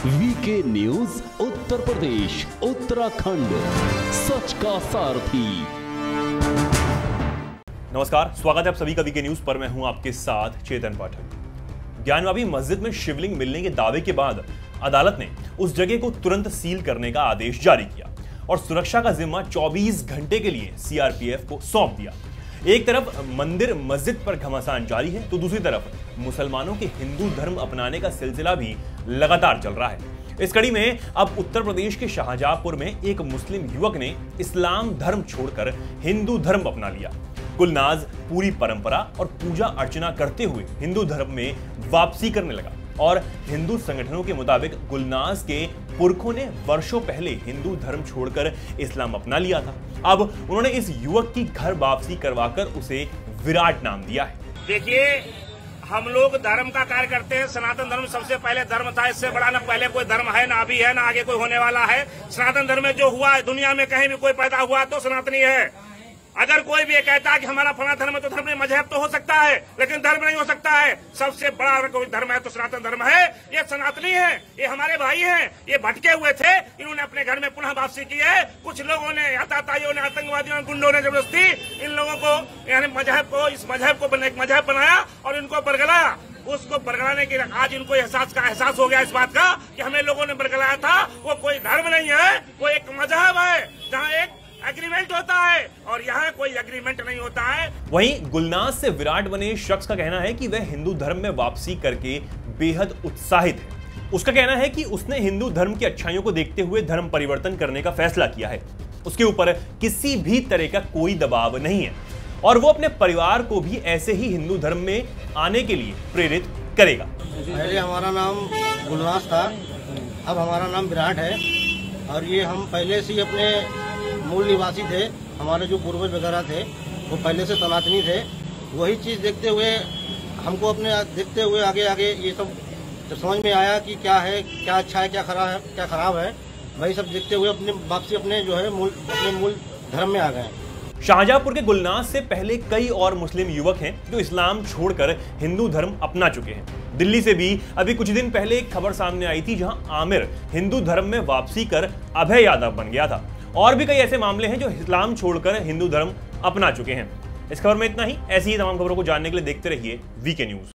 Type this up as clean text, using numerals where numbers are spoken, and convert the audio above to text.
VK news Uttar Pradesh Uttarakhand, सच का सारथी। नमस्कार, स्वागत है आप सभी का वीके न्यूज पर। मैं हूं आपके साथ चेतन पाठक। ज्ञानवापी मस्जिद में शिवलिंग मिलने के दावे के बाद अदालत ने उस जगह को तुरंत सील करने का आदेश जारी किया और सुरक्षा का जिम्मा 24 घंटे के लिए सीआरपीएफ को सौंप दिया। एक तरफ मंदिर मस्जिद पर घमासान जारी है तो दूसरी तरफ मुसलमानों के हिंदू धर्म अपनाने का सिलसिला भी लगातार चल रहा है। इस कड़ी में अब उत्तर प्रदेश के शाहजहांपुर में एक मुस्लिम युवक ने इस्लाम धर्म छोड़कर हिंदू धर्म अपना लिया। गुलनाज पूरी परंपरा और पूजा अर्चना करते हुए हिंदू धर्म में वापसी करने लगा और हिंदू संगठनों के मुताबिक गुलनाज के पुरखों ने वर्षों पहले हिंदू धर्म छोड़कर इस्लाम अपना लिया था। अब उन्होंने इस युवक की घर वापसी करवाकर उसे विराट नाम दिया है। देखिए, हम लोग धर्म का कार्य करते हैं। सनातन धर्म सबसे पहले धर्म था। इससे बड़ा न पहले कोई धर्म है, ना अभी है, ना आगे कोई होने वाला है। सनातन धर्म में जो हुआ है, दुनिया में कहीं भी कोई पैदा हुआ तो सनातनी है। अगर कोई भी ये कहता है कि हमारा फला धर्म है तो धर्म मजहब तो हो सकता है, लेकिन धर्म नहीं हो सकता है। सबसे बड़ा अगर कोई धर्म है तो सनातन धर्म है। ये सनातनी है, ये हमारे भाई हैं। ये भटके हुए थे, इन्होंने अपने घर में पुनः वापसी की है। कुछ लोगों ने, आतताइयों ने, आतंकवादियों ने, गुंडों ने जबरदस्ती इन लोगों को, यानी मजहब को, इस मजहब को एक मजहब बनाया और इनको बरगलाया। उसको बरगलाने के आज इनको एहसास हो गया इस बात का कि हमें लोगों ने बरगलाया था। वो कोई धर्म नहीं है, वो एक मजहब है जहाँ एक एग्रीमेंट होता है और यहाँ कोई एग्रीमेंट नहीं होता है। वहीं गुलनाज से विराट बने शख्स का कहना है कि वह हिंदू धर्म में वापसी करके बेहद उत्साहित है। उसका कहना है कि उसने हिंदू धर्म की अच्छाइयों को देखते हुए धर्म परिवर्तन करने का फैसला किया है। उसके ऊपर किसी भी तरह का कोई दबाव नहीं है और वो अपने परिवार को भी ऐसे ही हिंदू धर्म में आने के लिए प्रेरित करेगा। पहले हमारा नाम गुलनाज था, अब हमारा नाम विराट है और ये हम पहले से ही अपने मूल निवासी थे। हमारे जो पूर्वज वगैरह थे वो पहले से सनातनी थे। वही चीज़ देखते हुए हमको अपने देखते हुए आगे ये सब जब समझ में आया कि क्या है, क्या अच्छा है, क्या खराब है, वही सब देखते हुए अपने वापसी अपने जो है अपने मूल धर्म में आ गए। शाहजहांपुर के गुलनाज से पहले कई और मुस्लिम युवक हैं जो इस्लाम छोड़कर हिंदू धर्म अपना चुके हैं। दिल्ली से भी अभी कुछ दिन पहले एक खबर सामने आई थी जहां आमिर हिंदू धर्म में वापसी कर अभय यादव बन गया था। और भी कई ऐसे मामले हैं जो इस्लाम छोड़कर हिंदू धर्म अपना चुके हैं। इस खबर में इतना ही। ऐसी ही तमाम खबरों को जानने के लिए देखते रहिए वीके न्यूज।